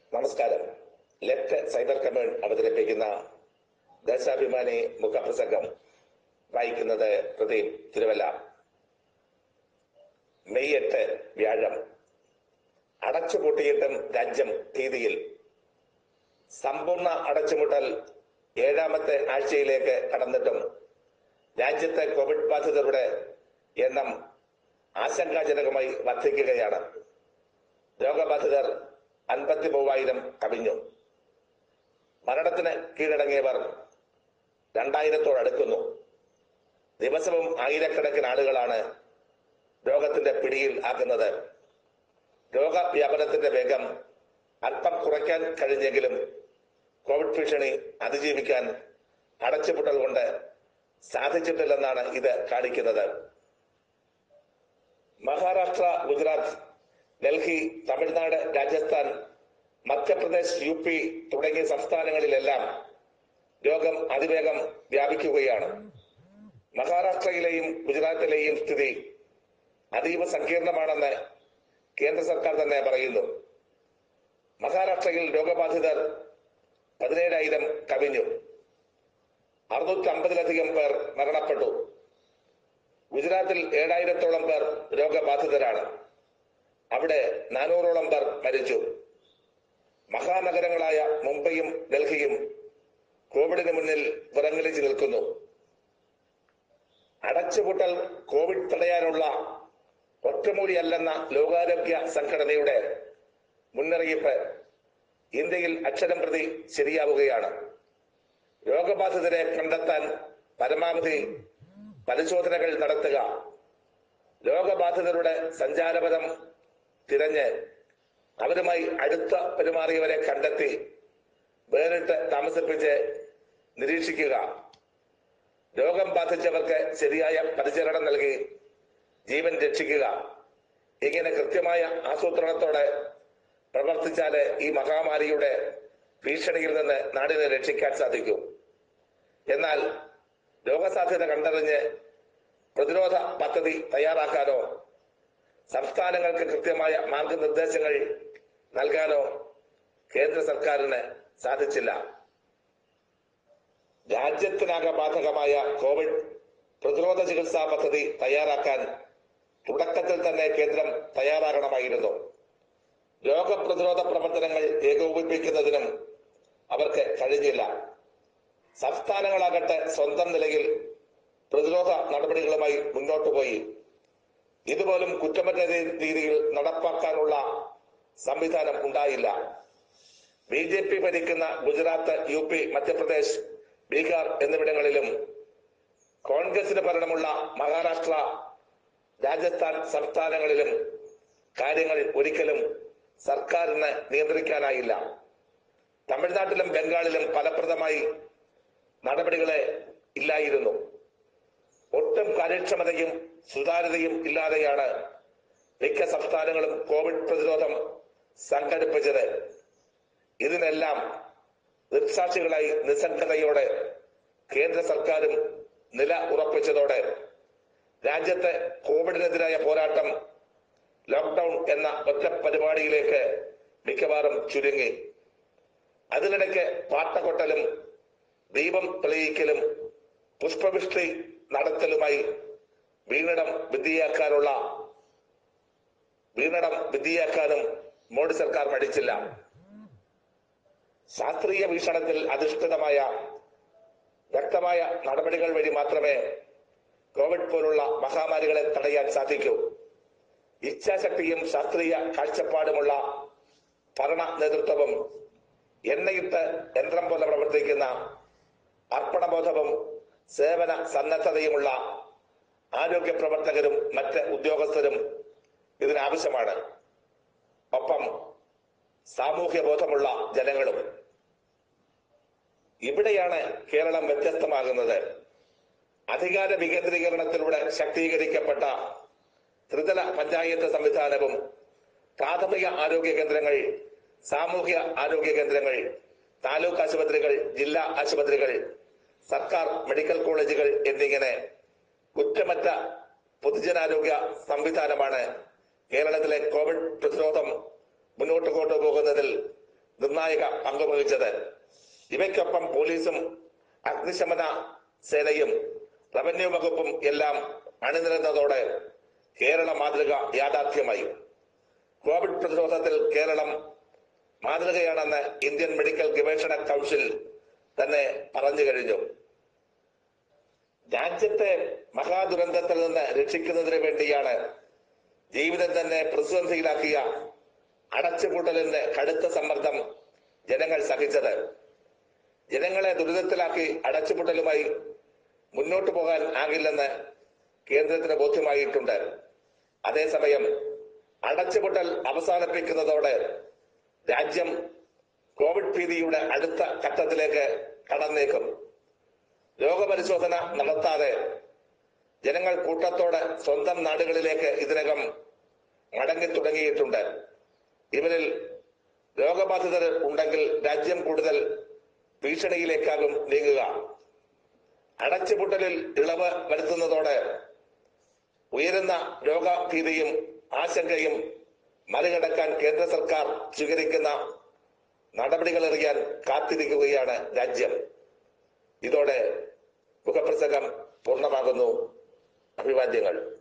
നമസ്കാരം. Left cyber command അവതരിപ്പിക്കുന്ന ദേശാഭിമാനി മുഖപ്രസംഗം വായിക്കുന്നത് പ്രദീപ് തിരുവല്ല. മെയ് 8 വ്യാഴം. അടച്ചുപൂട്ടിയിട്ടും രാജ്യം ഭീതിയിൽ. സമ്പൂർണ്ണ അടച്ചുപൂട്ടൽ 7ാമത്തെ ആഴ്ചയിലേക്ക് കടന്നിട്ടും രാജ്യത്തെ കോവിഡ് ബാധിതരുടെ എണ്ണം ആശങ്കാജനകമായി വർദ്ധിക്കുകയാണ്. രോഗബാധിതർ 53,000 കവിഞ്ഞു. മരണത്തിന് കീഴടങ്ങിയവർ 2000-ഓടടുക്കുന്നു. ദിവസവും ആയിരക്കണക്കിന് ആളുകളാണ് രോഗത്തിന്റെ പിടിയിൽ ആക്കുന്നത്. രോഗവ്യാപനത്തിന്റെ വേഗം അല്പം കുറയ്ക്കാൻ കഴിഞ്ഞെങ്കിലും കോവിഡ് ഭീഷണി അതിജീവിക്കാൻ അടച്ചുപൂട്ടൽ കൊണ്ട് സാധിച്ചിട്ടില്ലെന്നാണ് ഇത് കാണിക്കുന്നത്. മഹാരാഷ്ട്ര, ഗുജറാത്ത്, ഡൽഹി, തമിഴ്നാട്, രാജസ്ഥാൻ, മധ്യപ്രദേശ്, UP തുടങ്ങിയ സംസ്ഥാനങ്ങളിലെല്ലാം രോഗം അതിവേഗം വ്യാപിക്കുകയാണ്. മഹാരാഷ്ട്രയിലെയും ഗുജറാത്തിലെയും സ്ഥിതി അതീവ സങ്കീർണമാണെന്ന് കേന്ദ്ര സർക്കാർ തന്നെ പറയുന്നു. മഹാരാഷ്ട്രയിൽ രോഗബാധിതർ 17,000 കവിഞ്ഞു. 650-ലധികം പേർ മരണപ്പെട്ടു. ഗുജറാത്തിൽ 7,000-ഓളം പേർ രോഗബാധിതരാണ്. അവിടെ 400-ഓളം പേർ മരിച്ചു. മഹാനഗരങ്ങളായ മുംബൈയും ഡൽഹിയും കോവിഡിന് മുന്നിൽ വിറങ്ങലിച്ചു നിൽക്കുന്നു. അടച്ചുപൂട്ടൽ കോവിഡ് തടയാനുള്ള ഒറ്റമൂലിയല്ലെന്ന ലോകാരോഗ്യ സംഘടനയുടെ മുന്നറിയിപ്പ് ഇന്ത്യയിൽ അക്ഷരം പ്രതി ശരിയാവുകയാണ്. രോഗബാധിതരെ കണ്ടെത്താൻ പരമാവധി പരിശോധനകൾ നടത്തുക, രോഗബാധിതരുടെ സഞ്ചാരപഥം തിരഞ്ഞ് അവരുമായി അടുത്ത പെരുമാറിയവരെ കണ്ടെത്തി വേറിട്ട് താമസിപ്പിച്ച് നിരീക്ഷിക്കുക, രോഗം ബാധിച്ചവർക്ക് ശരിയായ പരിചരണം നൽകി ജീവൻ രക്ഷിക്കുക. ഇങ്ങനെ കൃത്യമായ ആസൂത്രണത്തോടെ പ്രവർത്തിച്ചാല് ഈ മഹാമാരിയുടെ ഭീഷണിയിൽ നിന്ന് നാടിനെ രക്ഷിക്കാൻ സാധിക്കൂ. എന്നാൽ രോഗസാധ്യത കണ്ടറിഞ്ഞ് പ്രതിരോധ പദ്ധതി തയ്യാറാക്കാനോ സംസ്ഥാനങ്ങൾക്ക് കൃത്യമായ മാർഗനിർദ്ദേശങ്ങൾ നൽകാനോ കേന്ദ്ര സർക്കാരിന് സാധിച്ചില്ല. രാജ്യത്തിനാകെ ബാധകമായ കോവിഡ് പ്രതിരോധ ചികിത്സാ പദ്ധതി തയ്യാറാക്കാൻ തുടക്കത്തിൽ തന്നെ കേന്ദ്രം തയ്യാറാകണമായിരുന്നു. രോഗപ്രതിരോധ പ്രവർത്തനങ്ങൾ ഏകോപിപ്പിക്കുന്നതിനും അവർക്ക് കഴിഞ്ഞില്ല. സംസ്ഥാനങ്ങളാകട്ടെ സ്വന്തം നിലയിൽ പ്രതിരോധ നടപടികളുമായി മുന്നോട്ടു പോയി. ഇതുപോലും കുറ്റമറ്റ രീതിയിൽ നടപ്പാക്കാനുള്ള സംവിധാനം ഉണ്ടായില്ല. BJP ഭരിക്കുന്ന ഗുജറാത്ത്, UP, മധ്യപ്രദേശ്, ബീഹാർ എന്നിവിടങ്ങളിലും കോൺഗ്രസിന് ഭരണമുള്ള മഹാരാഷ്ട്ര, രാജസ്ഥാൻ സംസ്ഥാനങ്ങളിലും കാര്യങ്ങൾ ഒരിക്കലും സർക്കാരിന് നിയന്ത്രിക്കാനായില്ല. തമിഴ്നാട്ടിലും ബംഗാളിലും ഫലപ്രദമായി നടപടികളെ ഇല്ലായിരുന്നു. ഒട്ടും കാര്യക്ഷമതയും സുതാര്യതയും ഇല്ലാതെയാണ് മിക്ക സംസ്ഥാനങ്ങളും കോവിഡ് പ്രതിരോധം സംഘടിപ്പിച്ചത്. ഇതിനെല്ലാം ദൃക്സാക്ഷികളായി നിസ്സംഗതയോടെ കേന്ദ്ര സർക്കാരും നില ഉറപ്പിച്ചതോടെ രാജ്യത്തെ കോവിഡിനെതിരായ പോരാട്ടം ലോക്ക്ഡൌൺ എന്ന ഒറ്റ പരിപാടിയിലേക്ക് മിക്കവാറും ചുരുങ്ങി. അതിനിടയ്ക്ക് പാട്ടകൊട്ടലും ദീപം തെളിയിക്കലും പുഷ്പവൃഷ്ടി നടത്തലുമായി വീണടം വിദ്യയാക്കാനും മോഡി സർക്കാർ മടിച്ചില്ല. ശാസ്ത്രീയ വീക്ഷണത്തിൽ അധിഷ്ഠിതമായ വ്യക്തമായ നടപടികൾ വഴി മാത്രമേ കോവിഡ് പോലുള്ള മഹാമാരികളെ തടയാൻ സാധിക്കൂ. ഇച്ഛാശക്തിയും ശാസ്ത്രീയ കാഴ്ചപ്പാടുമുള്ള ഭരണ നേതൃത്വവും എണ്ണയിട്ട് യന്ത്രം പോലെ പ്രവർത്തിക്കുന്ന അർപ്പണബോധവും സേവന സന്നദ്ധതയുമുള്ള ആരോഗ്യ പ്രവർത്തകരും മറ്റ് ഉദ്യോഗസ്ഥരും ഇതിനാവശ്യമാണ്. ഒപ്പം സാമൂഹ്യ ബോധമുള്ള ജനങ്ങളും. ഇവിടെയാണ് കേരളം വ്യത്യസ്തമാകുന്നത്. അധികാര വികേന്ദ്രീകരണത്തിലൂടെ ശാക്തീകരിക്കപ്പെട്ട ത്രിതല പഞ്ചായത്ത് സംവിധാനവും പ്രാഥമിക ആരോഗ്യ കേന്ദ്രങ്ങൾ, സാമൂഹ്യ ആരോഗ്യ കേന്ദ്രങ്ങൾ, താലൂക്ക് ആശുപത്രികൾ, ജില്ലാ ആശുപത്രികൾ, സർക്കാർ മെഡിക്കൽ കോളേജുകൾ എന്നിങ്ങനെ കുറ്റമറ്റ പൊതുജനാരോഗ്യ സംവിധാനമാണ് കേരളത്തിലെ കോവിഡ് പ്രതിരോധം മുന്നോട്ട് കൊണ്ടുപോകുന്നതിൽ നിർണായക പങ്ക് വഹിച്ചത്. ഇവയ്ക്കൊപ്പം പോലീസും അഗ്നിശമന സേനയും റവന്യൂ വകുപ്പും എല്ലാം അണിനിരന്നതോടെ കേരള മാതൃക യാഥാർത്ഥ്യമായി. കോവിഡ് പ്രതിരോധത്തിൽ കേരളം മാതൃകയാണെന്ന് ഇന്ത്യൻ മെഡിക്കൽ ഗവേഷണ കൗൺസിൽ തന്നെ പറഞ്ഞു കഴിഞ്ഞു. രാജ്യത്തെ മഹാദുരന്തത്തിൽ നിന്ന് രക്ഷിക്കുന്നതിന് വേണ്ടിയാണ് ജീവിതം തന്നെ പ്രതിസന്ധിയിലാക്കിയ അടച്ചുപൂട്ടലിന്റെ കടുത്ത സമ്മർദ്ദം ജനങ്ങൾ സഹിച്ചത്. ജനങ്ങളെ ദുരിതത്തിലാക്കി അടച്ചുപൂട്ടലുമായി മുന്നോട്ടു പോകാൻ ആകില്ലെന്ന് കേന്ദ്രത്തിന് ബോധ്യമായിട്ടുണ്ട്. അതേസമയം അടച്ചുപൂട്ടൽ അവസാനിപ്പിക്കുന്നതോടെ രാജ്യം കോവിഡ് ഭീതിയുടെ അടുത്ത ഘട്ടത്തിലേക്ക് കടന്നേക്കും. രോഗപരിശോധന നടത്താതെ ജനങ്ങൾ കൂട്ടത്തോടെ സ്വന്തം നാടുകളിലേക്ക് ഇതിനകം മടങ്ങി തുടങ്ങിയിട്ടുണ്ട്. ഇവരിൽ രോഗബാധിതർ ഉണ്ടെങ്കിൽ രാജ്യം കൂടുതൽ ഭീഷണിയിലേക്കാകും നീങ്ങുക. അടച്ചുപൂട്ടലിൽ ഇളവ് വരുത്തുന്നതോടെ ഉയരുന്ന രോഗഭീതിയും ആശങ്കയും മറികടക്കാൻ കേന്ദ്ര സർക്കാർ സ്വീകരിക്കുന്ന നടപടികളറിയാൻ കാത്തിരിക്കുകയാണ് രാജ്യം. ഇതോടെ മുഖപ്രസംഗം പൂർണ്ണമാകുന്നു. അഭിവാദ്യങ്ങൾ.